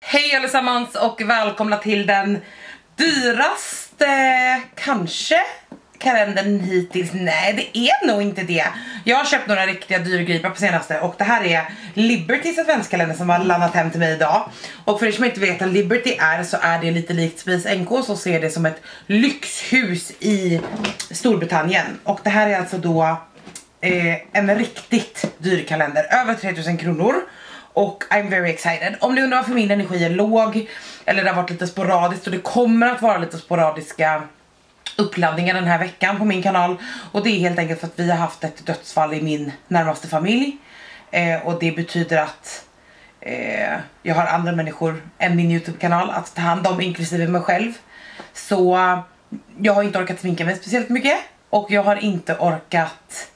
Hej allesammans och välkomna till den dyraste kanske kalendern hittills. Nej, det är nog inte det. Jag har köpt några riktiga dyrgripar på senaste och det här är Libertys adventskalender som har landat hem till mig idag. Och för er som inte vet vad Liberty är så är det lite likt Space NK, så ser det som ett lyxhus i Storbritannien. Och det här är alltså då en riktigt dyr kalender, över 3000 kronor. Och I'm very excited. Om ni undrar varför min energi är låg eller det har varit lite sporadiskt, och det kommer att vara lite sporadiska uppladdningar den här veckan på min kanal. Och det är helt enkelt för att vi har haft ett dödsfall i min närmaste familj. Och det betyder att jag har andra människor än min YouTube-kanal att ta hand om, inklusive mig själv. Så jag har inte orkat sminka mig speciellt mycket. Och jag har inte orkat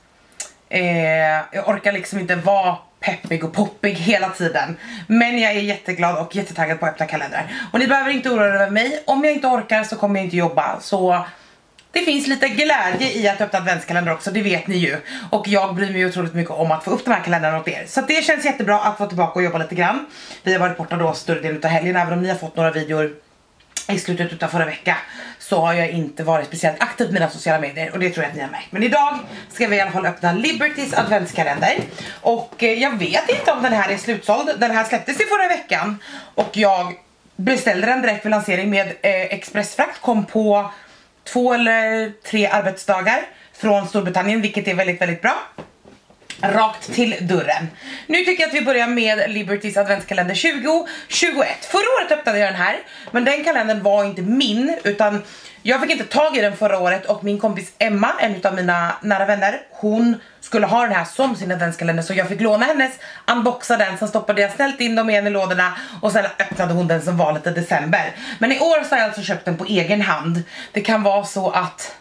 jag orkar liksom inte vara peppig och poppig hela tiden. Men jag är jätteglad och jättetaggad på att öppna kalendrar. Och ni behöver inte oroa er över mig. Om jag inte orkar så kommer jag inte jobba. Så det finns lite glädje i att öppna adventskalendrar också, det vet ni ju. Och jag bryr mig otroligt mycket om att få upp de här kalendrarna åt er. Så det känns jättebra att få tillbaka och jobba lite grann. Vi har varit borta då större delen av helgen. Även om ni har fått några videor i slutet av förra veckan så har jag inte varit speciellt aktiv på mina sociala medier. Och det tror jag att ni har märkt. Men idag ska vi i alla fall öppna Libertys adventskalender. Och jag vet inte om den här är slutsåld. Den här släpptes i förra veckan. Och jag beställde den direkt vid lansering med expressfrakt. Kom på 2 eller 3 arbetsdagar från Storbritannien, vilket är väldigt, väldigt bra. Rakt till dörren. Nu tycker jag att vi börjar med Libertys adventskalender 2021. Förra året öppnade jag den här, men den kalendern var inte min, utan jag fick inte tag i den förra året. Och min kompis Emma, en av mina nära vänner, hon skulle ha den här som sin adventskalender, så jag fick låna hennes, unboxa den, sen stoppade jag snällt in dem igen i lådorna och sen öppnade hon den som var lite december. Men i år så har jag alltså köpt den på egen hand. Det kan vara så att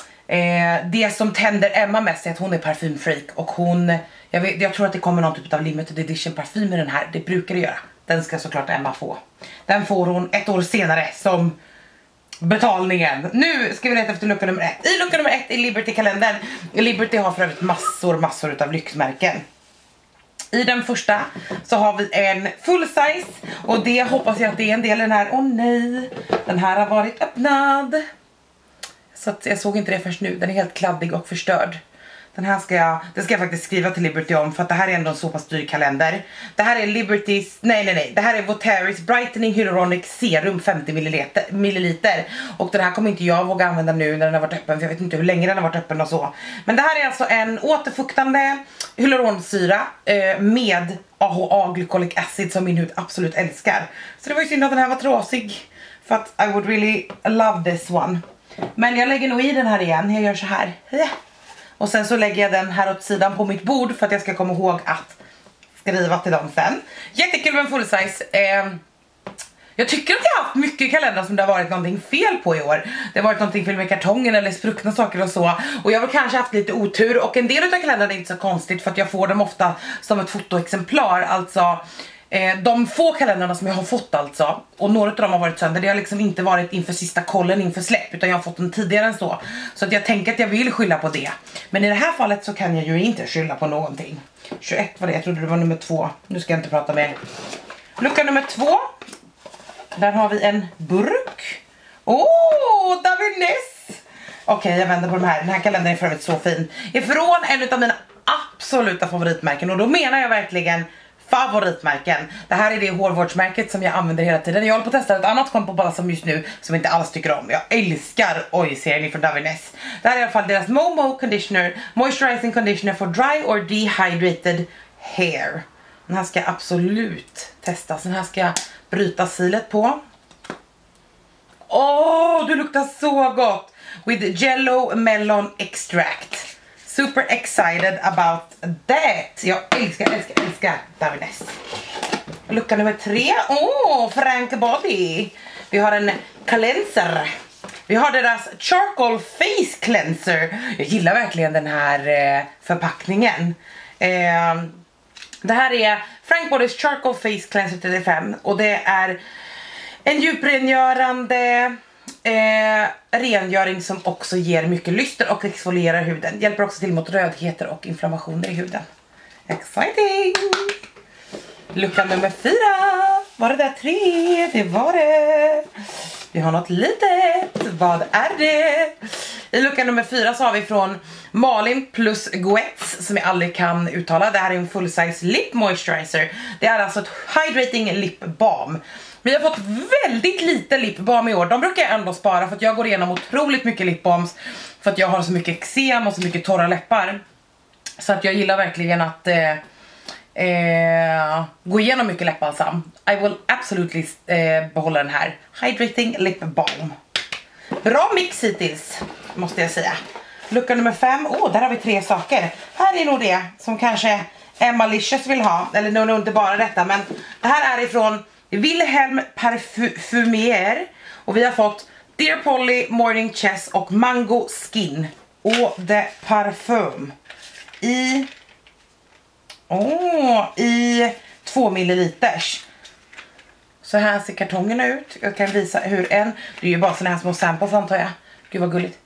det som tänder Emma mest är att hon är parfymfreak. Och hon, jag tror att det kommer någon typ av limited edition parfym i den här. Det brukar det göra. Den ska såklart Emma få. Den får hon 1 år senare som betalningen. Nu ska vi leta efter lucka nummer 1. I lucka nummer 1 i Liberty-kalendern. Liberty har för övrigt massor utav lyxmärken. I den första så har vi en full size. Och det hoppas jag att det är en del i den här. Åh nej, den här har varit öppnad. Så att jag såg inte det först nu. Den är helt kladdig och förstörd. Den här ska jag faktiskt skriva till Liberty om, för att det här är ändå en så pass dyr kalender. Det här är Libertys, nej. Det här är Votaris Brightening Hyaluronic Serum 50 milliliter. Och den här kommer inte jag våga använda nu när den har varit öppen, för jag vet inte hur länge den har varit öppen och så. Men det här är alltså en återfuktande hyaluronsyra med AHA glycolic acid som min hud absolut älskar. Så det var ju synd att den här var trasig, för att I would really love this one. Men jag lägger nog i den här igen. Jag gör så här. Och sen så lägger jag den här åt sidan på mitt bord för att jag ska komma ihåg att skriva till dem sen. Jättekul med en full size. Jag tycker att jag har haft mycket kalendrar som det har varit någonting fel på i år. Det har varit någonting fel med kartongen eller spruckna saker och så. Och jag har kanske haft lite otur. Och en del av kalendrarna är inte så konstigt, för att jag får dem ofta som ett fotoexemplar. Alltså de få kalendrarna som jag har fått alltså, och några av dem har varit sönder, det har liksom inte varit inför sista kollen inför släpp, utan jag har fått den tidigare än så. Så att jag tänker att jag vill skylla på det. Men i det här fallet så kan jag ju inte skylla på någonting. 21 var det, jag trodde det var nummer 2. Nu ska jag inte prata med. Lucka nummer 2. Där har vi en burk. Davines. Okej, jag vänder på de här. Den här kalendern är för övrigt så fin. Ifrån en av mina absoluta favoritmärken, och då menar jag verkligen favoritmärken. Det här är det hårvårdsmärket som jag använder hela tiden. Jag håller på att testa ett annat kompo balsam just nu som inte alls tycker om. Jag älskar serien från Davines. Det här är i alla fall deras Momo Conditioner, Moisturizing Conditioner for dry or dehydrated hair. Den här ska jag absolut testa. Så den här ska jag bryta silet på. Du luktar så gott. With Jello Melon Extract. Super excited about that. Jag älskar Davines. Lucka nummer 3. Frank Body. Vi har en cleanser. Vi har deras Charcoal Face Cleanser. Jag gillar verkligen den här förpackningen. Det här är Frank Bodys Charcoal Face Cleanser 35. Och det är en djuprengörande rengöring som också ger mycket lyster och exfolierar huden. Hjälper också till mot rödheter och inflammationer i huden. Exciting! Lucka nummer 4. var det där 3? Det var det. Vi har något litet. Vad är det? I lucka nummer 4 så har vi från Malin plus Guets, som jag aldrig kan uttala. Det här är en full size lip moisturizer. Det är alltså ett hydrating lip balm. Vi har fått väldigt lite lip balm i år. De brukar jag ändå spara för att jag går igenom otroligt mycket lip balms, för att jag har så mycket eksem och så mycket torra läppar. Så att jag gillar verkligen att gå igenom mycket läppbalsam. I will absolutely behålla den här hydrating lip balm. Bra mix hittills, måste jag säga. Lucka nummer 5. Där har vi 3 saker. Här är nog det som kanske Emmalicious vill ha. Eller nog inte bara detta, men det här är ifrån Wilhelm Parfumier. Och vi har fått Dear Polly, Morning Chess och Mango Skin Eau de Parfum i 2 milliliters. Så här ser kartongerna ut. Jag kan visa hur det är ju bara såna här små samples, antar jag. Gud vad gulligt.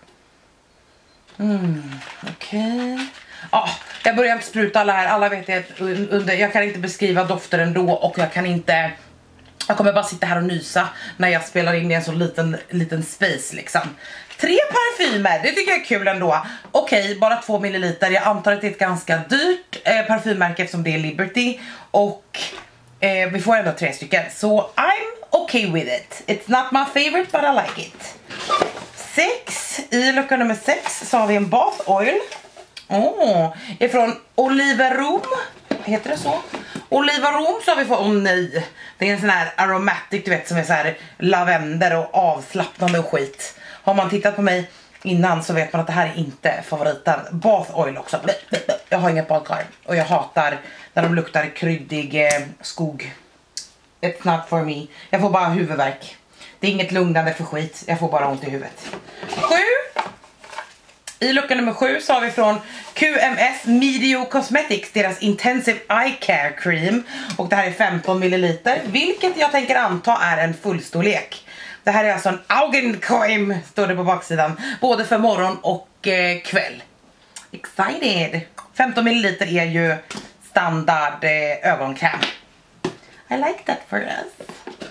Okej. Jag börjar inte spruta alla här. Alla vet att jag kan inte beskriva dofter ändå, och jag kommer bara sitta här och nysa när jag spelar in i en så liten space liksom. 3 parfymer, det tycker jag är kul ändå. Okej, bara 2 milliliter. Jag antar att det är ett ganska dyrt parfymmärke eftersom det är Liberty. Och vi får ändå 3 stycken. Så I'm okay with it. It's not my favorite but I like it. 6. I lucka nummer 6 så har vi en bath oil. Ifrån Oliverum. Heter det så? Oliverum så har vi fått, nej. Det är en sån här aromatic, du vet, som är så här lavender och avslappnande och skit. Har man tittat på mig innan så vet man att det här är inte favoriten. Bath oil också. Jag har inget badkar. Och jag hatar när de luktar kryddig skog. It's not for me. Jag får bara huvudvärk. Det är inget lugnande för skit. Jag får bara ont i huvudet. 7. I lucka nummer 7 så har vi från QMS Medio Cosmetics deras Intensive Eye Care Cream. Och det här är 15 milliliter, vilket jag tänker anta är en fullstorlek. Det här är alltså en Augencream, står det på baksidan, både för morgon och kväll. Excited! 15 milliliter är ju standard ögonkräm. I like that for us.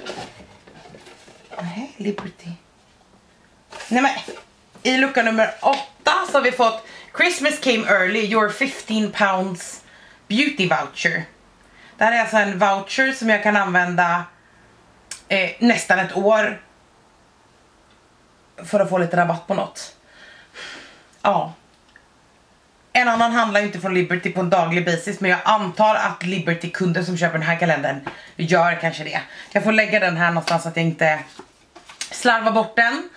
Liberty. Nej men, i lucka nummer 8 så har vi fått Christmas came early, your 15 pounds beauty voucher. Det här är alltså en voucher som jag kan använda nästan ett år för att få lite rabatt på något. Ja. En annan handlar ju inte från Liberty på en daglig basis, men jag antar att Liberty-kunder som köper den här kalendern gör kanske det. Jag får lägga den här någonstans så att jag inte slarvar bort den.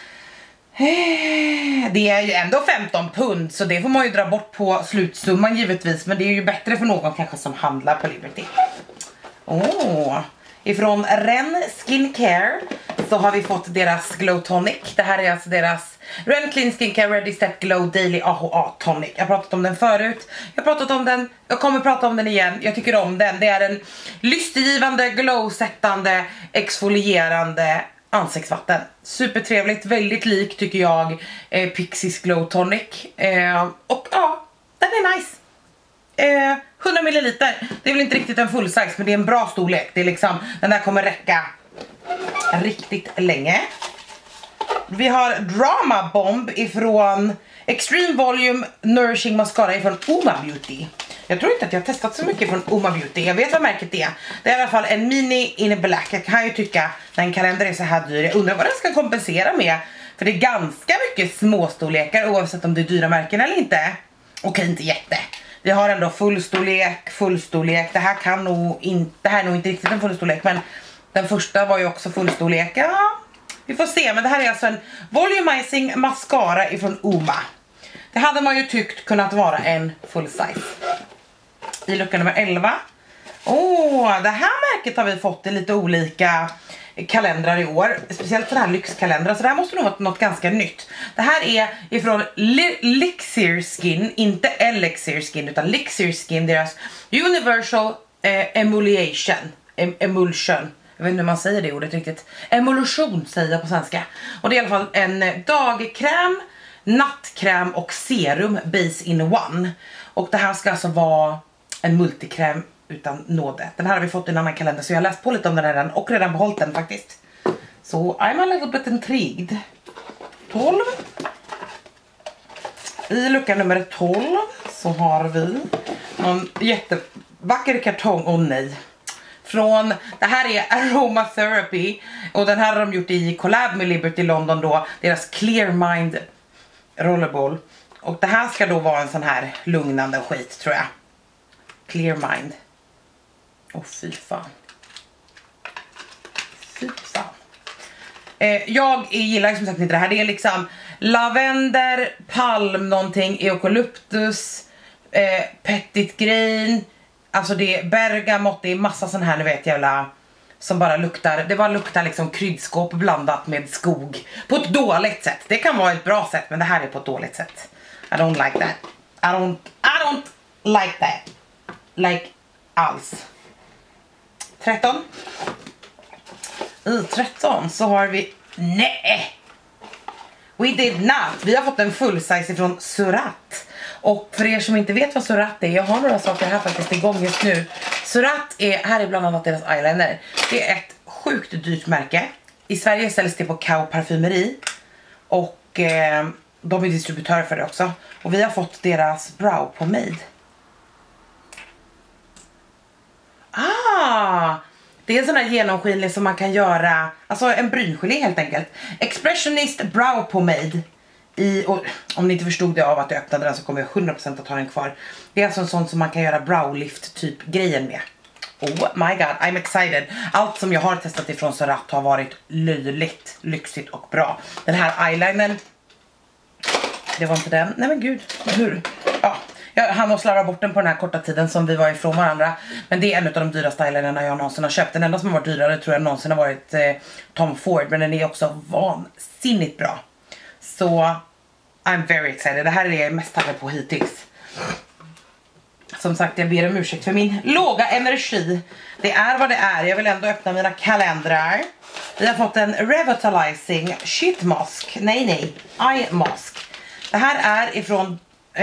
Det är ju ändå 15 pund, så det får man ju dra bort på slutsumman givetvis. Men det är ju bättre för någon kanske som handlar på Liberty. Ifrån Ren Skincare så har vi fått deras Glow Tonic. Det här är alltså deras Ren Clean Skincare Ready Step Glow Daily AHA Tonic. Jag har pratat om den förut. Jag har pratat om den. Jag kommer prata om den igen. Jag tycker om den. Det är en lystergivande, glowsättande, exfolierande ansiktsvatten. Supertrevligt, väldigt lik tycker jag Pixies Glow Tonic. Och ja, den är nice. 100 milliliter. Det är väl inte riktigt en full size, men det är en bra storlek. Det är liksom, den där kommer räcka riktigt länge. Vi har Drama Bomb ifrån Extreme Volume Nourishing Mascara ifrån Uma Beauty. Jag tror inte att jag har testat så mycket från Uma Beauty. Jag vet vad märket är. Det är i alla fall en mini in black. Jag kan ju tycka när en kalender är så här dyr. Jag undrar vad den ska kompensera med. För det är ganska mycket småstorlekar oavsett om det är dyra märken eller inte. Okej, inte jätte. Vi har ändå fullstorlek. Det här är nog inte riktigt en fullstorlek, men den första var ju också fullstorlek. Ja, vi får se, men det här är alltså en volumizing mascara ifrån Uma. Det hade man ju tyckt kunnat vara en full size. I lucka nummer 11. Det här märket har vi fått i lite olika kalendrar i år. Speciellt den här lyxkalendrar. Så det här måste nog vara något ganska nytt. Det här är ifrån Lixir Skin. Inte Elixir Skin utan Lixir Skin. Deras Universal Emulsion. Jag vet inte hur man säger det ordet riktigt. Emulsion säger jag på svenska. Och det är i alla fall en dagkräm, nattkräm och serum base in one. Och det här ska alltså vara en multikräm utan nåde. Den här har vi fått i en annan kalender så jag har läst på lite om den redan och redan behållit den faktiskt. Så I'm a little bit intrigued. 12. I lucka nummer 12 så har vi någon jättevacker kartong. Åh nej. Från, det här är Aromatherapy och den här har de gjort i collab med Liberty London då, deras Clear Mind Rollerball. Och det här ska då vara en sån här lugnande skit tror jag. Clear Mind. Åh fy fan. Fy fan. Jag gillar som sagt inte det här. Det är liksom lavender, palm, någonting, eukalyptus, petit grain. Alltså det är bergamott, det är massa sån här, ni vet jävla, som bara luktar, det bara luktar liksom kryddskåp blandat med skog. På ett dåligt sätt, det kan vara ett bra sätt men det här är på ett dåligt sätt. I don't like that. I don't like that. Like alls. 13. I 13 så har vi, nej! We did not. Vi har fått en full size ifrån Surat. Och för er som inte vet vad Surat är, jag har några saker här faktiskt igång just nu. Surat är, här är bland annat deras eyeliner. Det är ett sjukt dyrt märke. I Sverige säljs det på Kao parfymeri. Och de är distributörer för det också. Och vi har fått deras brow pomade. Det är en sån här genomskinlig som man kan göra, alltså en bryngelé helt enkelt. Expressionist brow pomade. Och om ni inte förstod det av att jag öppnade den så kommer jag 100% att ha den kvar. Det är alltså en sån som man kan göra browlift typ grejen med. Oh my god, I'm excited. Allt som jag har testat ifrån Surat har varit löjligt, lyxigt och bra. Den här eyelinern, det var inte den. Nej men gud, hur? Ja, han har slarvat bort den på den här korta tiden som vi var ifrån varandra. Men det är en av de dyra stylerna jag någonsin har köpt. Den enda som har varit dyrare tror jag någonsin har varit Tom Ford. Men den är också vansinnigt bra. Så I'm very excited. Det här är det jag är mest taggad på hittills. Som sagt, jag ber om ursäkt för min låga energi. Det är vad det är. Jag vill ändå öppna mina kalendrar. Vi har fått en Revitalizing Sheet Mask. Nej, Eye Mask. Det här är ifrån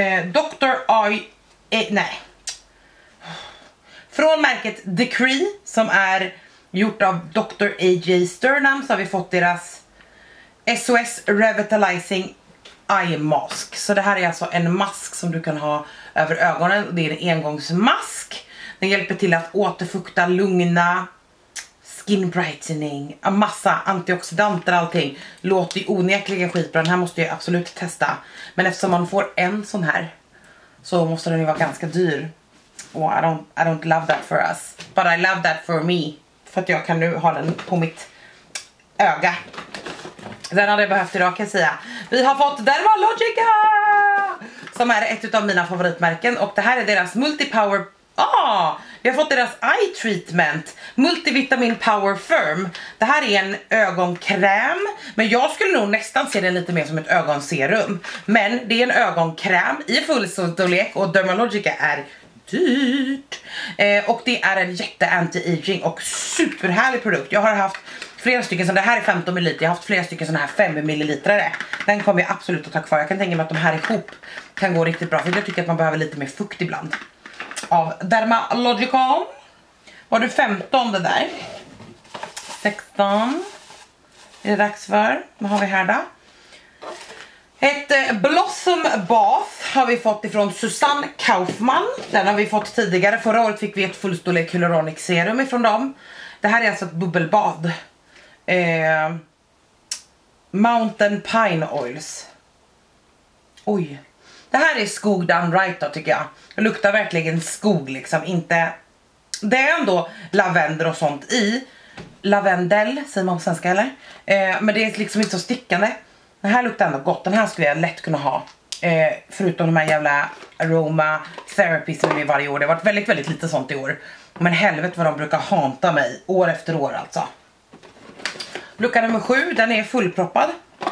från märket Decree, som är gjort av Dr. A.J. Sternham. Så har vi fått deras SOS Revitalizing Eye Mask. Så det här är alltså en mask som du kan ha över ögonen. Det är en engångsmask. Den hjälper till att återfukta, lugna, skin brightening, en massa antioxidanter, allting. Låter ju onekligen skitbra. Den här måste jag absolut testa. Men eftersom man får en sån här så måste den ju vara ganska dyr. Och I don't love that for us. But I love that for me. För att jag kan nu ha den på mitt öga. Den hade jag behövt idag kan jag säga. Vi har fått Dermalogica, som är ett av mina favoritmärken. Och det här är deras Multipower. Vi har fått deras Eye Treatment Multivitamin Power Firm. Det här är en ögonkräm. Men jag skulle nog nästan se det lite mer som ett ögonserum. Men det är en ögonkräm i fullstorlek. Och Dermalogica är dyrt. Och det är en jätte anti-aging och superhärlig produkt. Jag har haft flera stycken, som det här är 15 ml. Jag har haft flera stycken sådana här 5 ml. Den kommer jag absolut att ta kvar. Jag kan tänka mig att de här ihop kan gå riktigt bra. För jag tycker att man behöver lite mer fukt ibland. Av Dermalogica. Var du 15 det där? 16. Det är dags för. Vad har vi här då? Ett Blossom Bath har vi fått ifrån Susanne Kaufman. Den har vi fått tidigare. Förra året fick vi ett fullstorlek hyaluronic serum ifrån dem. Det här är alltså ett bubbelbad. Mountain Pine Oils. Oj. Det här är skog done right då tycker jag. Det luktar verkligen skog liksom. Inte... Det är ändå lavender och sånt i. Lavendel, säger man på svenska eller? Men det är liksom inte så stickande. Den här luktar ändå gott. Den här skulle jag lätt kunna ha. Förutom de här jävla aroma therapy som är varje år. Det har varit väldigt, väldigt lite sånt i år. Men helvete vad de brukar hanta mig. År efter år alltså. Lucka nummer 7. Den är fullproppad.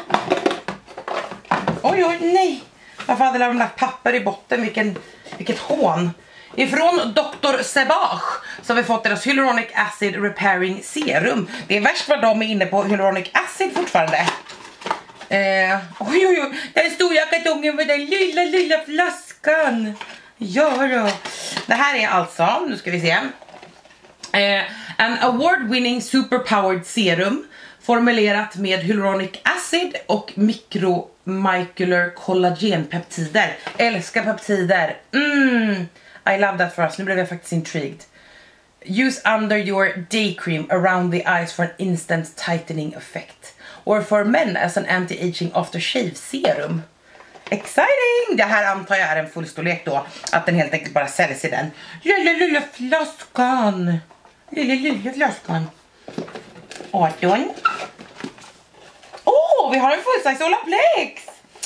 Oj, nej. Varför hade de lagt papper i botten? Vilket hån. Ifrån Dr. Sebach så har vi fått deras Hyaluronic Acid Repairing Serum. Det är värst vad de är inne på Hyaluronic Acid fortfarande. Oj, den stora kartongen med den lilla flaskan. Ja då. Det här är alltså, nu ska vi se, en award-winning superpowered serum formulerat med hyaluronic acid och micromolecular kollagenpeptider. Älskar peptider. I love that for us. Nu blev jag faktiskt intrigued. Use under your day cream around the eyes for an instant tightening effect. Or for men as an anti-aging aftershave serum. Exciting! Det här antar jag är en fullstorlek då. Att den helt enkelt bara säljs i den. Lilla flaskan. Lilla flaskan. 18. Vi har en full-size Olaplex.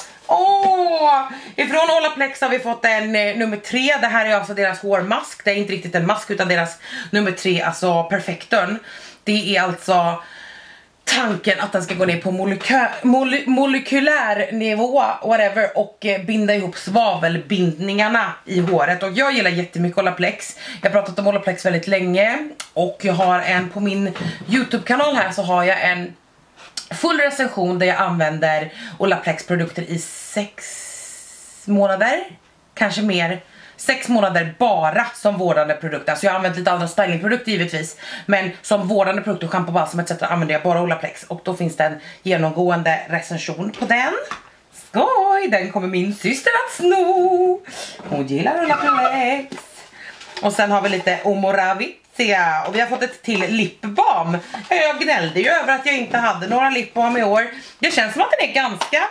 Ifrån Olaplex har vi fått en nummer 3. Det här är alltså deras hårmask. Det är inte riktigt en mask utan deras nummer 3, alltså Perfectorn. Det är alltså tanken att den ska gå ner på molekylär nivå, whatever, och binda ihop svavelbindningarna i håret. Och jag gillar jättemycket Olaplex. Jag har pratat om Olaplex väldigt länge. Och jag har en på min YouTube-kanal här, så har jag en full recension där jag använder Olaplex produkter i 6 månader, kanske mer. 6 månader bara som vårdande produkter. Så jag har använt lite andra stylingprodukter givetvis, men som vårdande produkter, shampoo, balsam etc. använder jag bara Olaplex. Och då finns det en genomgående recension på den. Skoj, den kommer min syster att sno. Hon gillar Olaplex. Och sen har vi lite Omoravicea. Och vi har fått ett till lipbalm. Jag gnällde ju över att jag inte hade några lipbalm i år. Det känns som att den är ganska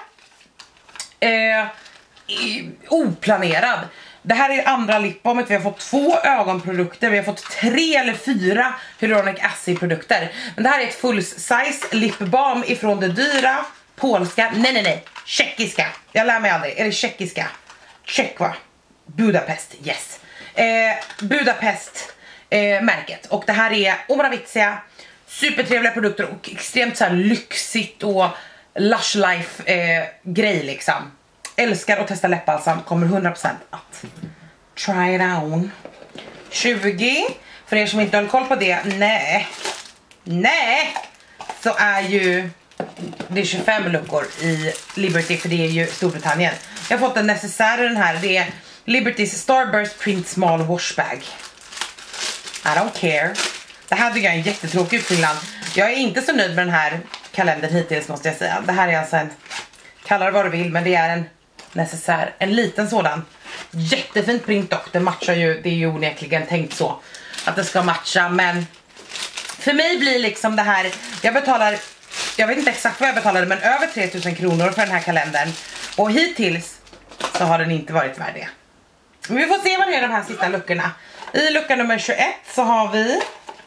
oplanerad. Det här är andra lipbalmet. Vi har fått 2 ögonprodukter. Vi har fått 3 eller 4 hyaluronic acid produkter. Men det här är ett full size lipbalm ifrån det dyra polska, nej, tjeckiska. Jag lär mig aldrig, är det tjeckiska? Tjeck, va? Budapest, yes. Budapest märket. Och det här är Omoravicea. Supertrevliga produkter och extremt så här lyxigt och lush life grej liksom. Älskar att testa läppbalsam, kommer 100% att try it on. 20, för er som inte har koll på det, nej, så är ju det är 25 luckor i Liberty, för det är ju Storbritannien. Jag har fått en necessär, den här, det är Liberty's Starburst Print Small Wash Bag. I don't care. Det här tycker jag är en jättetråkig utfyllnad. Jag är inte så nöjd med den här kalendern hittills, måste jag säga. Det här är alltså en, kalla det vad du vill, men det är en necessär, en liten sådan. Jättefint print dock, det matchar ju, det är ju onekligen tänkt så att det ska matcha, men för mig blir liksom det här, jag betalar, jag vet inte exakt vad jag betalade, men över 3000 kronor för den här kalendern, och hittills så har den inte varit värd det. Men vi får se vad det är de här sista luckorna. I lucka nummer 21 så har vi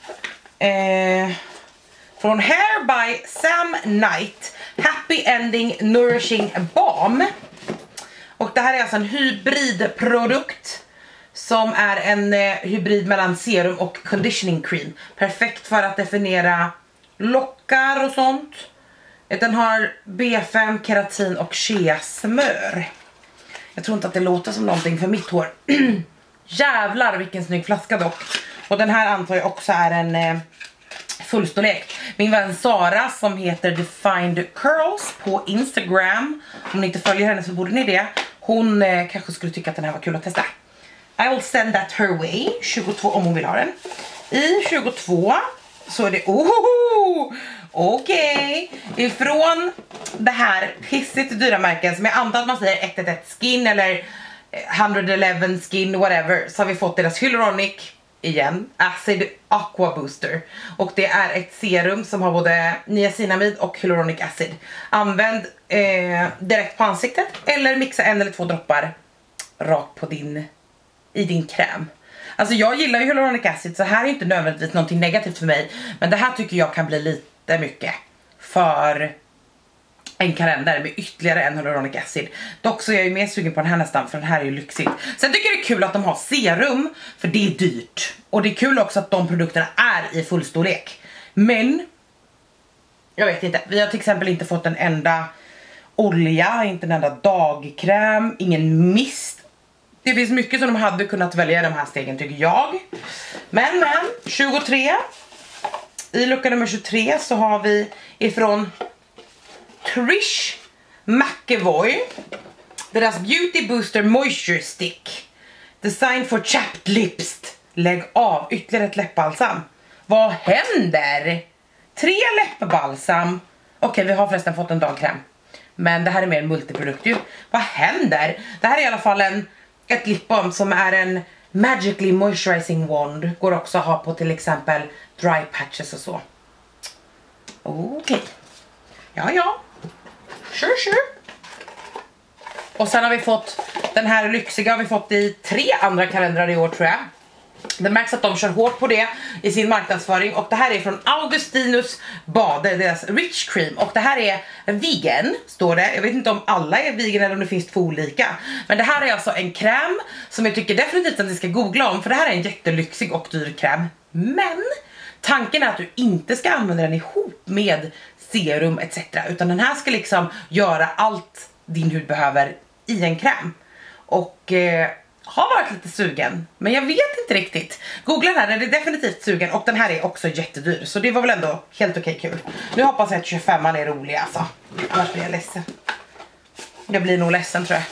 från Hair by Sam Knight Happy Ending Nourishing Balm. Och det här är alltså en hybridprodukt som är en hybrid mellan serum och conditioning cream. Perfekt för att definiera lockar och sånt. Den har B5, keratin och shea-smör. Jag tror inte att det låter som någonting för mitt hår. Jävlar vilken snygg flaska dock. Och den här antar jag också är en fullstorlek. Min vän Sara som heter Defined Curls på Instagram, om ni inte följer henne så borde ni det. Hon kanske skulle tycka att den här var kul att testa. I will send that her way. 22 om hon vill ha den. I 22 så är det okej. Ifrån det här pissigt dyra märken som jag antar att man säger 111 Skin eller 111 Skin, whatever, så har vi fått deras Hyaluronic igen, Acid Aqua Booster. Och det är ett serum som har både niacinamid och hyaluronic acid. Använd direkt på ansiktet eller mixa 1 eller 2 droppar rakt på i din kräm. Alltså jag gillar ju hyaluronic acid, så här är inte nödvändigtvis någonting negativt för mig, men det här tycker jag kan bli lite mycket för en kalender med ytterligare en hyaluronic acid. Dock så är jag ju mer sugen på den här nästan, för den här är ju lyxigt. Sen tycker jag det är kul att de har serum, för det är dyrt. Och det är kul också att de produkterna är i fullstorlek. Men jag vet inte, vi har till exempel inte fått en enda olja, inte en enda dagkräm, ingen mist. Det finns mycket som de hade kunnat välja i de här stegen tycker jag. Men 23. I lucka nummer 23 så har vi ifrån Trish McEvoy deras Beauty Booster Moisture Stick. Design for chapped lips. Lägg av, ytterligare ett läppbalsam. Vad händer? 3 läppbalsam. Okej, vi har förresten fått en dagkräm. Men det här är mer en multiprodukt ju. Vad händer? Det här är i alla fall ett lip balm som är en magically moisturizing wand. Går också att ha på till exempel dry patches och så. Okej. Ja. Sure. Och sen har vi fått den här lyxiga, har vi fått i 3 andra kalendrar i år tror jag. Det märks att de kör hårt på det i sin marknadsföring. Och det här är från Augustinus Bade, deras Rich Cream. Och det här är vegan, står det. Jag vet inte om alla är vegan eller om det finns 2 olika. Men det här är alltså en kräm som jag tycker definitivt att ni ska googla om. För det här är en jättelyxig och dyr kräm. Men tanken är att du inte ska använda den ihop med serum etc. Utan den här ska liksom göra allt din hud behöver i en kräm. Och har varit lite sugen, men jag vet inte riktigt. Googla den här, den är definitivt sugen. Och den här är också jättedyr, så det var väl ändå helt okej kul. Nu hoppas jag att 25an är rolig alltså. Annars blir jag ledsen. Jag blir nog ledsen tror jag.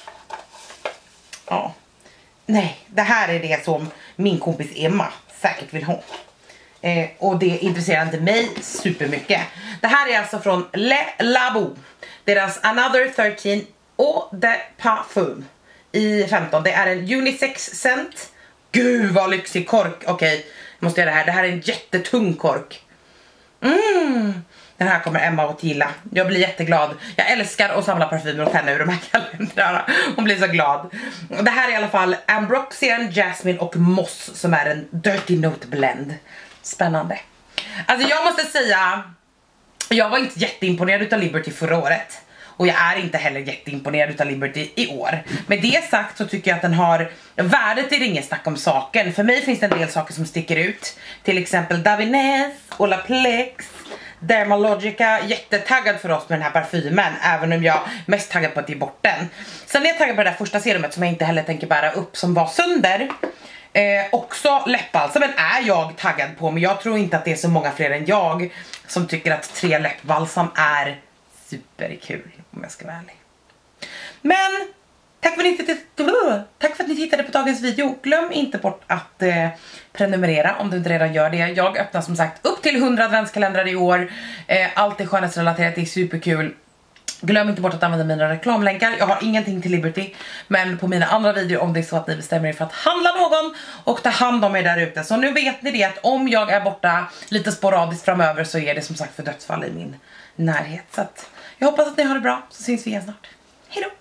Ja. Nej, det här är det som min kompis Emma säkert vill ha. Och det intresserar inte mig supermycket. Det här är alltså från Le Labo. Deras Another 13 Eau de Parfum i 15. Det är en unisex scent. Gud vad lyxig kork. Okej, måste göra det här. Det här är en jättetung kork. Den här kommer Emma att gilla. Jag blir jätteglad. Jag älskar att samla parfymer och tänna ur de här kalendrarna. Hon blir så glad. Det här är i alla fall Ambroxian, Jasmine och Moss som är en Dirty Note blend. Spännande. Alltså jag måste säga, jag var inte jätteimponerad utav Liberty förra året. Och jag är inte heller jätteimponerad utav Liberty i år. Med det sagt så tycker jag att den har, värdet är ingen snack om saken. För mig finns det en del saker som sticker ut. Till exempel Davines, Olaplex, Dermalogica. Jättetaggad för oss med den här parfymen. Även om jag är mest taggad på att ge bort den. Sen är jag taggad på det där första serumet som jag inte heller tänker bära upp, som var sönder. Också läppbalsamen är jag taggad på. Men jag tror inte att det är så många fler än jag som tycker att 3 läppbalsam är superkul, om jag ska vara ärlig. Men tack för att ni tittade på dagens video. Glöm inte bort att prenumerera om du inte redan gör det. Jag öppnar som sagt upp till 100 adventskalendrar i år. Allt är skönhetsrelaterat, det är superkul. Glöm inte bort att använda mina reklamlänkar. Jag har ingenting till Liberty, men på mina andra videor, om det är så att ni bestämmer er för att handla någon och ta hand om er där ute. Så nu vet ni det, att om jag är borta lite sporadiskt framöver så är det som sagt för dödsfall i min närhet. Så att jag hoppas att ni har det bra, så syns vi igen snart. Hej då!